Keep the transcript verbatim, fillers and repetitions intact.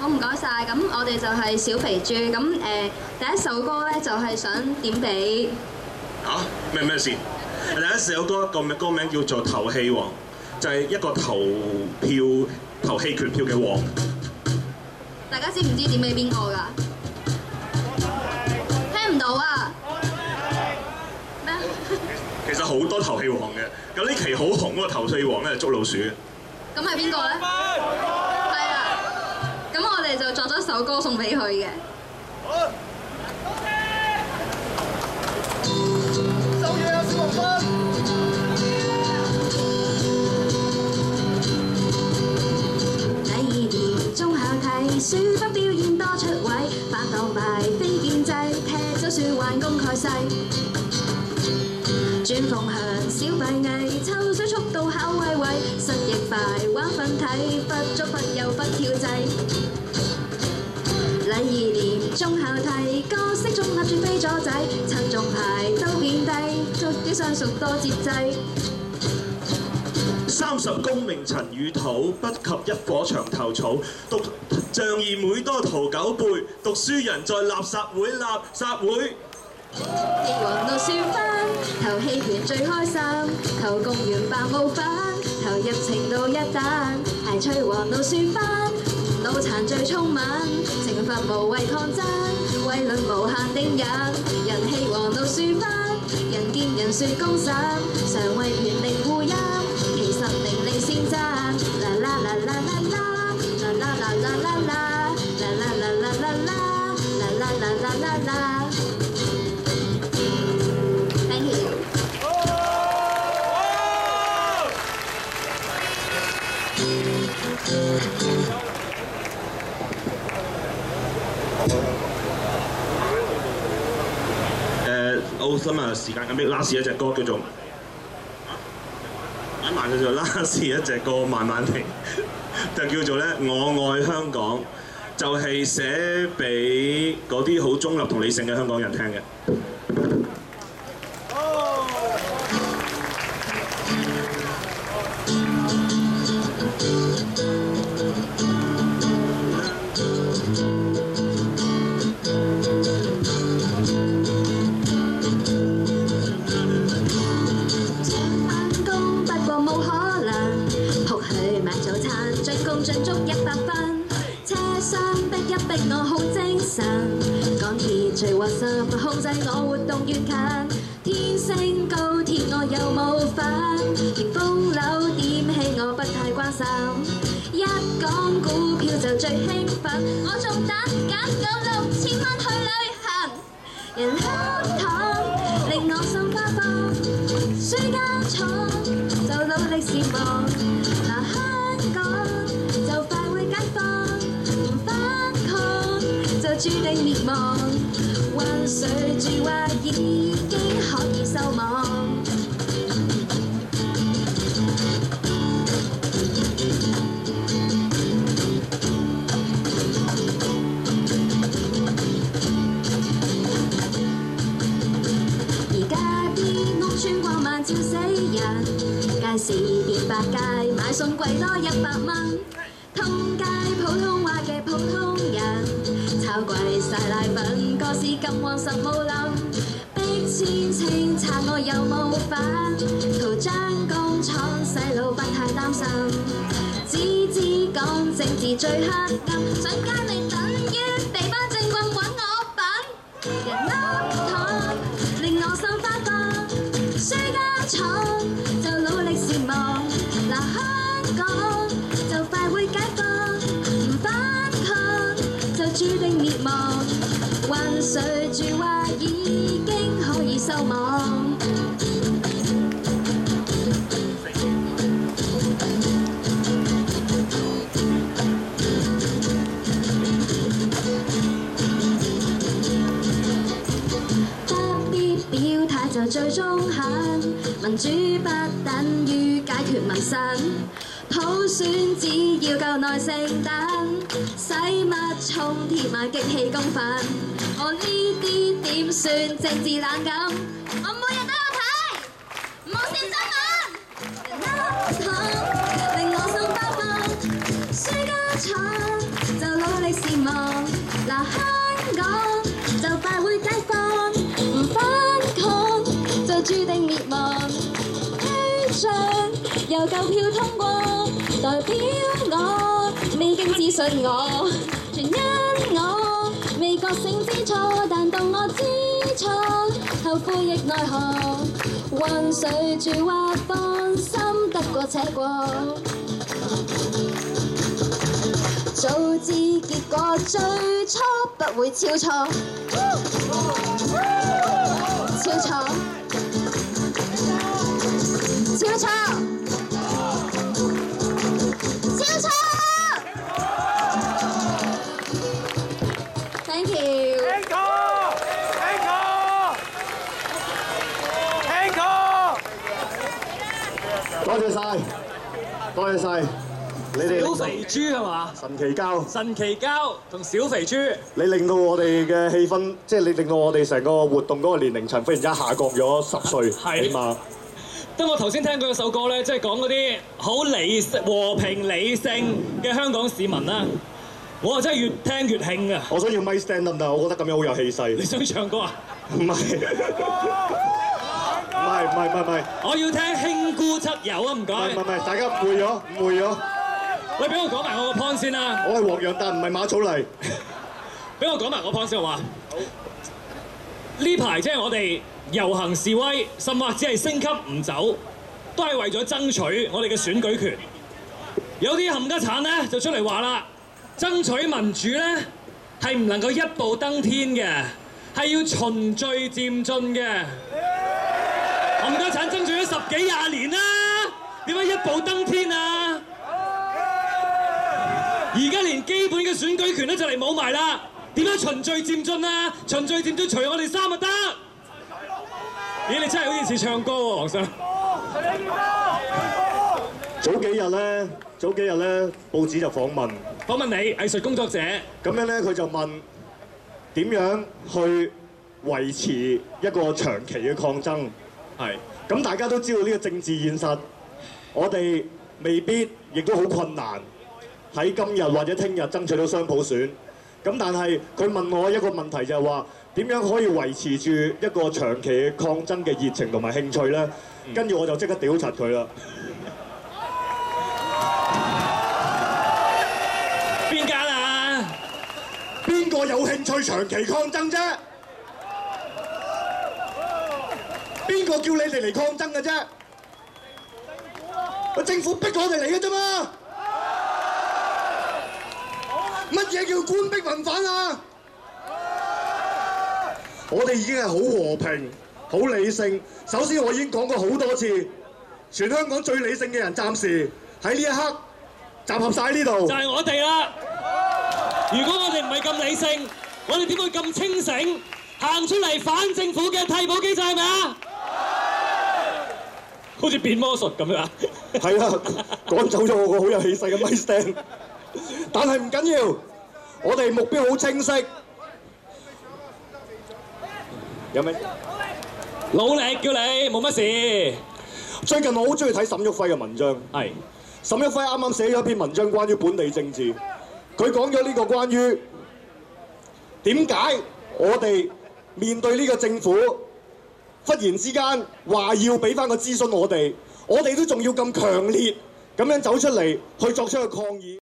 好唔該晒，咁我哋就係小肥豬，咁誒、呃、第一首歌咧就係想點俾嚇咩咩事？第一首歌個歌名叫做《投戲王》，就係一個投票投棄權票嘅王。 大家知唔知點俾邊個㗎？聽唔到啊！咩？ 其實好多投戲王嘅，咁呢期好紅嗰個投戲王咧係捉老鼠嘅。 咁係邊個咧？係啦，咁我哋就作咗首歌送俾佢嘅。 收嘢啊，小黃分！ 第二年中考題，書法表現多出位，反當敗非建制，踢走書還公蓋世。轉風向小閉翳，抽水速度考威威，失憶快玩分體，忽左忽右忽跳掣。禮二年中考題，角色綜合轉飛咗仔，親中牌都變低，足啲相熟多節制。 三十功名塵與土，不及一顆牆頭草。讀仗義每多屠九倍，讀書人在垃圾會垃圾會。 逆王到算翻，投棄權最開心，求公園白冇反，投入程度一彈，排除王到算翻，腦殘最聰敏，懲罰無謂抗爭，威論無限定人，人氣王到算翻，人見人説公審，常為權力護蔭，其實名利先真，啦啦啦啦啦啦，啦啦啦啦啦啦，啦啦啦啦啦啦，啦啦啦啦啦啦。 誒，我今日時間緊迫，last 一隻歌叫做一慢就做 last 一隻歌慢慢停，就叫做咧我愛香港，就係寫俾嗰啲好中立同理性嘅香港人聽嘅。 盡足一百分，車廂逼一逼我好精神，港鐵最核心控制我活動越近，天星高鐵我又冇份，連風樓點起我不太關心，一講股票就最興奮，我仲等緊夠六千蚊去旅行，人香港令我心花放，暑假廠就努力善忘，嗱香港就快會解放，唔反抗就注定滅亡，混水住話已經可以收網。而家啲屋邨光猛照死人，街市變百佳，買餸貴多一百蚊。通街普通話嘅普通人，炒貴晒奶粉，個市咁旺實冇冧，逼遷清拆我又冇份，圖張工廠細路不太擔心，只知講政治最黑暗，上街咪等於地班正棍揾我笨，人屋堂令我心花放，輸家廠就努力善忘，嗱香港就快會解放，唔反抗就注定滅亡，混水住話已經可以收網。不必表態就最中肯，民主不等於解決民生。普選只要夠耐性等，使乜衝貼埋激氣公憤？我呢啲點算政治冷感？我每日都有睇，唔好笑新聞。人屋堂令我心花放，輸家廠就努力善忘。嗱，香港就快會解放，唔反抗就注定滅亡。推進由舊票通過，代表我未經諮詢我，全因我未覺醒知錯，但當我知錯，後悔亦奈何。混水住話放心，得過且過。早知結果最初不會超錯，超錯，超錯，超錯。Thank you。 聽過，聽過，聽過。 多謝晒，多謝晒。你哋小肥豬係嘛？ 神奇膠， 神奇膠同小肥豬， 你令到我哋嘅氣氛，即係你令到我哋成個活動嗰個年齡層忽然之間下降咗十歲，起碼。 當我頭先聽佢嗰首歌咧，即係講嗰啲好理和平理性嘅香港市民啦，我啊真係越聽越興啊！ 我想要咪 stand 得唔得？我覺得咁樣好有氣勢。 你想唱歌啊？ 唔係，唔係，唔係，唔係。 我要聽輕孤七友啊！唔該。 唔係唔係，大家誤會咗，誤會咗。 喂，俾我講埋我個 point 先啦。 我係黃洋達，唔係馬草泥。 俾我講埋我 point 先好嘛？呢排即係我哋遊行示威，甚或只係升級唔走，都係為咗爭取我哋嘅選舉權。有啲冚家鏟咧就出嚟話啦，爭取民主咧係唔能夠一步登天嘅，係要循序漸進嘅。冚家鏟爭取咗十幾廿年啦，點解一步登天啊？而家連基本嘅選舉權都就嚟冇埋啦，點樣循序漸進啊？循序漸進除我哋衫就得。咦，你真係好似似唱歌喎，黃生。 早幾日咧，早幾日咧，報紙就訪問， 訪問你藝術工作者， 咁樣咧佢就問點樣去維持一個長期嘅抗爭。係，咁大家都知道呢個政治現實，我哋未必亦都好困難。喺今日或者聽日爭取到雙普選，咁但係佢問我一個問題就係話點樣可以維持住一個長期嘅抗爭嘅熱情同埋興趣呢？跟住我就即刻屌柒佢啦！ 邊間啊？ 邊個有興趣長期抗爭啫？邊個叫你哋嚟抗爭嘅啫？個政府逼我哋嚟嘅啫嘛！乜嘢叫官逼民反啊？我哋已經係好和平、好理性。首先，我已經講過好多次，全香港最理性嘅人暫時喺呢一刻集合晒喺呢度。 就係我哋啦！如果我哋唔係咁理性，我哋點會咁清醒行出嚟反政府嘅替補機制係咪啊？好似變魔術咁樣。 係啊，趕走咗我個好有氣勢嘅咪 stand。但係唔緊要，我哋目標好清晰。有咩？ 努力叫你，冇乜事。 最近我好中意睇沈旭輝嘅文章。 係。 沈旭輝啱啱寫咗一篇文章關於本地政治，佢講咗呢個關於點解我哋面對呢個政府忽然之間話要俾翻個諮詢我哋，我哋都仲要咁強烈咁樣走出嚟去作出一個抗議。